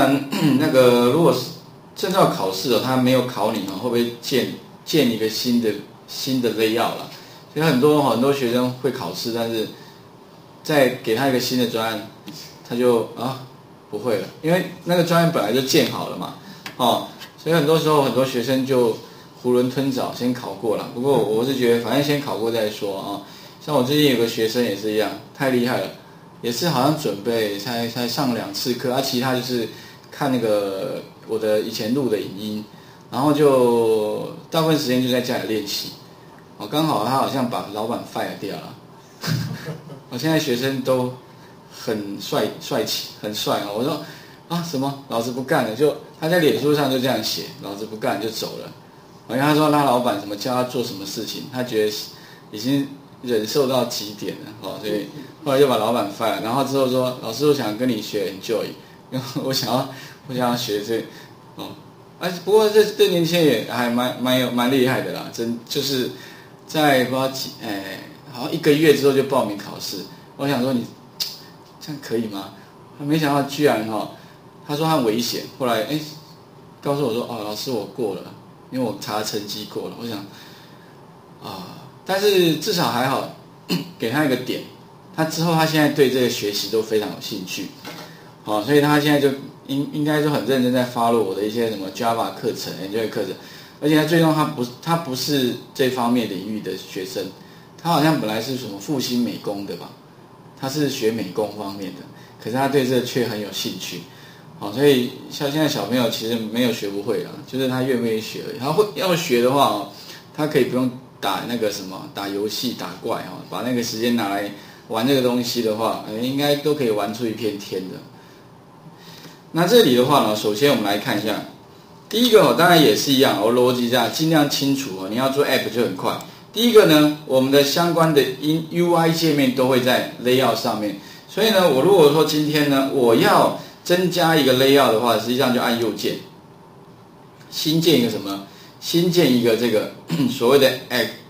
那个如果是证照考试他没有考你会不会建一个新的 layout 啦？所以很多学生会考试，但是再给他一个新的专案，他就不会了，因为那个专案本来就建好了嘛，所以很多时候很多学生就囫囵吞枣先考过了。不过我是觉得反正先考过再说像我最近有个学生也是一样，太厉害了，也是好像准备才上2次课，其他就是看那个我的以前录的影音，然后就大部分时间就在家里练习。刚好他好像把老板 fire 掉了。我现在学生都很帅气，很帅我说什么老子不干了，就他在脸书上就这样写，老子不干就走了。因为他说他老板什么叫他做什么事情，他觉得已经忍受到极点了所以后来就把老板 fire， 然后之后说老师我想跟你学 enjoy， 因为我想要学这不过这年轻人也还蛮厉害的啦，就是在不知道好像1个月之后就报名考试。我想说你这样可以吗？没想到居然他说他很危险，后来告诉我说老师我过了，因为我查成绩过了。我想但是至少还好，给他一个点，他之后他现在对这个学习都非常有兴趣，所以他现在就应该就很认真在 follow 我的一些什么 Java 课程、Enjoy 课程，而且他最终他不是这方面领域的学生，他好像本来是什么复兴美工的吧，他是学美工方面的，可是他对这却很有兴趣，所以像现在小朋友其实没有学不会啦，就是他愿不愿意学而已。他要学的话他可以不用打那个什么打游戏打怪把那个时间拿来玩这个东西的话，应该都可以玩出一片天的。那这里的话呢，首先我们来看一下，第一个当然也是一样，我逻辑这样尽量清楚你要做 app 就很快。第一个呢，我们的相关的 UI 界面都会在 layout 上面，所以呢，我如果说今天呢我要增加一个 layout 的话，实际上就按右键，新建一个什么？新建一个这个所谓的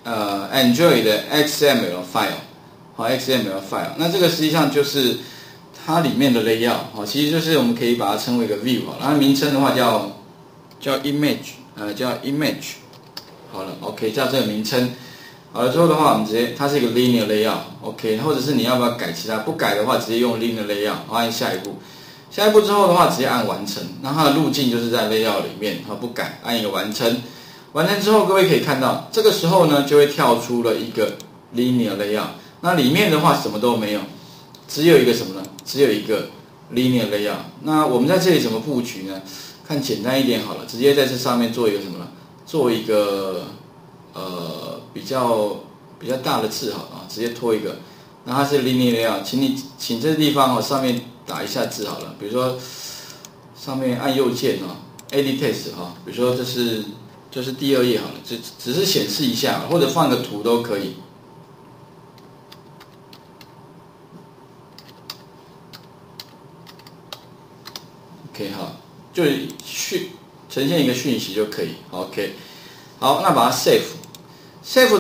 Android 的 XML file，XML file， 那这个实际上就是它里面的 layout，其实就是我们可以把它称为一个 view， 然后名称的话叫 image， 叫 image， 好了 ，OK， 叫这个名称。好了之后的话，我们直接它是一个 linear layout，OK， 或者是你要不要改其他？不改的话，直接用 linear layout， 按下一步。下一步之后的话，直接按完成。那它的路径就是在 layout 里面，不改，按一个完成。完成之后，各位可以看到，这个时候呢，就会跳出了一个 linear layout。那里面的话什么都没有，只有一个什么呢？只有一个 linear layout。那我们在这里怎么布局呢？看简单一点好了，直接在这上面做一个什么呢？做一个比较大的字好了，直接拖一个。那它是 linear layout， 请这个地方上面打一下字好了，比如说上面按右键edit text 比如说这是第2页好了，只是显示一下，或者放个图都可以。OK 就呈现一个讯息就可以。OK， 好，那把它 save